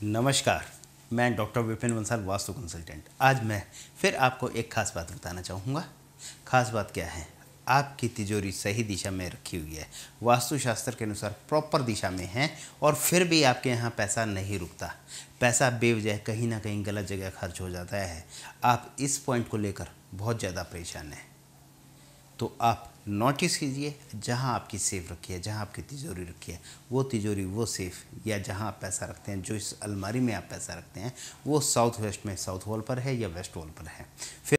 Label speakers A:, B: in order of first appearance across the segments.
A: नमस्कार, मैं doctor Vipin Bansal, vastu consultant. आज मैं फिर आपको एक ख़ास बात बताना चाहूँगा। ख़ास बात क्या है? आपकी तिजोरी सही दिशा में रखी हुई है, वास्तुशास्त्र के अनुसार प्रॉपर दिशा में है, और फिर भी आपके यहाँ पैसा नहीं रुकता। पैसा बेवजह कहीं ना कहीं गलत जगह खर्च हो जाता है। आप इस पॉइंट को लेकर बहुत ज़्यादा परेशान हैं, तो आप नोटिस कीजिए, जहाँ आपकी सेफ रखी है, जहाँ आपकी तिजोरी रखी है, वो तिजोरी, वो सेफ, या जहाँ आप पैसा रखते हैं, जो इस अलमारी में आप पैसा रखते हैं, वो साउथ वेस्ट में साउथ वॉल पर है या वेस्ट वॉल पर है।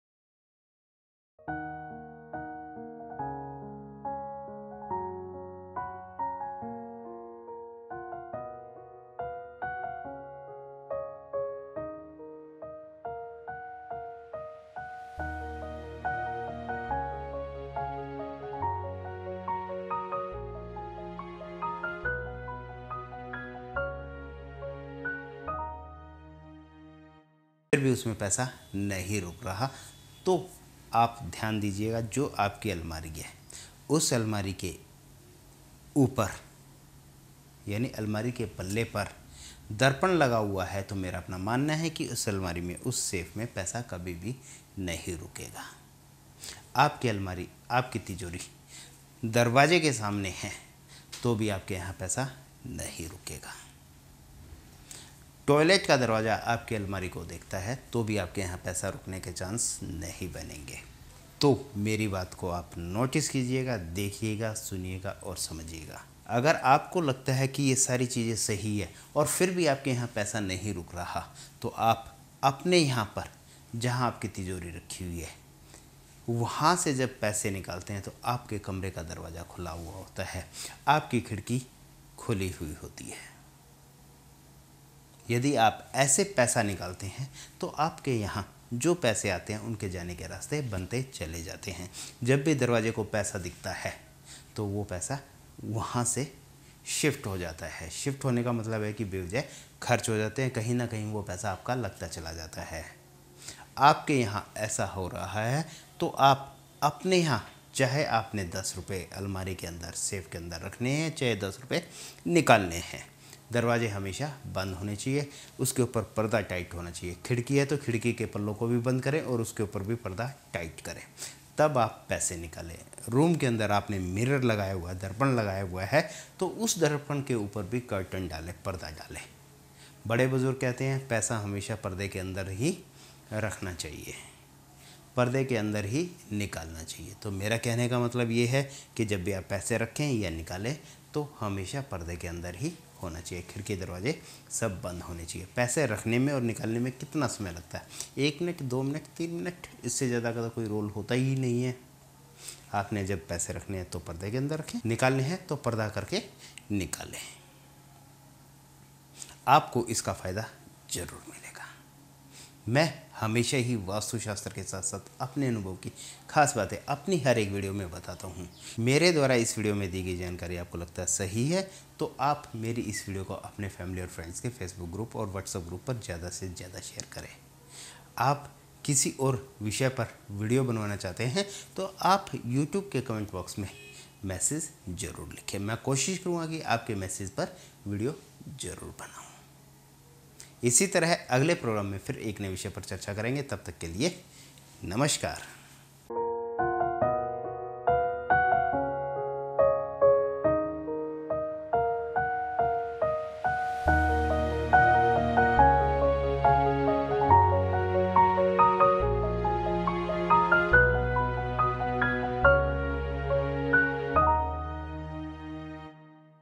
A: फिर भी उसमें पैसा नहीं रुक रहा, तो आप ध्यान दीजिएगा, जो आपकी अलमारी है, उस अलमारी के ऊपर यानी अलमारी के पल्ले पर दर्पण लगा हुआ है, तो मेरा अपना मानना है कि उस अलमारी में, उस सेफ में पैसा कभी भी नहीं रुकेगा। आपकी अलमारी, आपकी तिजोरी दरवाजे के सामने है, तो भी आपके यहाँ पैसा नहीं रुकेगा। टॉयलेट का दरवाज़ा आपकी अलमारी को देखता है, तो भी आपके यहाँ पैसा रुकने के चांस नहीं बनेंगे। तो मेरी बात को आप नोटिस कीजिएगा, देखिएगा, सुनिएगा और समझिएगा। अगर आपको लगता है कि ये सारी चीज़ें सही है और फिर भी आपके यहाँ पैसा नहीं रुक रहा, तो आप अपने यहाँ पर, जहाँ आपकी तिजोरी रखी हुई है, वहाँ से जब पैसे निकालते हैं, तो आपके कमरे का दरवाज़ा खुला हुआ होता है, आपकी खिड़की खुली हुई होती है। यदि आप ऐसे पैसा निकालते हैं, तो आपके यहाँ जो पैसे आते हैं, उनके जाने के रास्ते बनते चले जाते हैं। जब भी दरवाजे को पैसा दिखता है, तो वो पैसा वहाँ से शिफ्ट हो जाता है। शिफ्ट होने का मतलब है कि बेवजह खर्च हो जाते हैं, कहीं ना कहीं वो पैसा आपका लगता चला जाता है। आपके यहाँ ऐसा हो रहा है, तो आप अपने यहाँ, चाहे आपने 10 रुपये अलमारी के अंदर, सेफ के अंदर रखने हैं, चाहे 10 रुपये निकालने हैं, दरवाजे हमेशा बंद होने चाहिए, उसके ऊपर पर्दा टाइट होना चाहिए। खिड़की है तो खिड़की के पल्लों को भी बंद करें और उसके ऊपर भी पर्दा टाइट करें, तब आप पैसे निकालें। रूम के अंदर आपने मिरर लगाया हुआ है, दर्पण लगाया हुआ है, तो उस दर्पण के ऊपर भी कर्टन डालें, पर्दा डालें। बड़े बुजुर्ग कहते हैं, पैसा हमेशा पर्दे के अंदर ही रखना चाहिए, पर्दे के अंदर ही निकालना चाहिए। तो मेरा कहने का मतलब ये है कि जब भी आप पैसे रखें या निकालें, तो हमेशा पर्दे के अंदर ही होना चाहिए, खिड़की दरवाजे सब बंद होने चाहिए। पैसे रखने में और निकालने में कितना समय लगता है? 1 मिनट, 2 मिनट, 3 मिनट, इससे ज़्यादा का तो कोई रोल होता ही नहीं है। आपने जब पैसे रखने हैं तो पर्दे के अंदर रखें, निकालने हैं तो पर्दा करके निकालें। आपको इसका फ़ायदा ज़रूर मिलेगा। मैं हमेशा ही वास्तुशास्त्र के साथ साथ अपने अनुभव की खास बातें अपनी हर एक वीडियो में बताता हूँ। मेरे द्वारा इस वीडियो में दी गई जानकारी आपको लगता है सही है, तो आप मेरी इस वीडियो को अपने फैमिली और फ्रेंड्स के फेसबुक ग्रुप और व्हाट्सएप ग्रुप पर ज़्यादा से ज़्यादा शेयर करें। आप किसी और विषय पर वीडियो बनवाना चाहते हैं, तो आप यूट्यूब के कमेंट बॉक्स में मैसेज ज़रूर लिखें। मैं कोशिश करूँगा कि आपके मैसेज पर वीडियो ज़रूर बनाऊँ। इसी तरह अगले प्रोग्राम में फिर एक नए विषय पर चर्चा करेंगे। तब तक के लिए नमस्कार।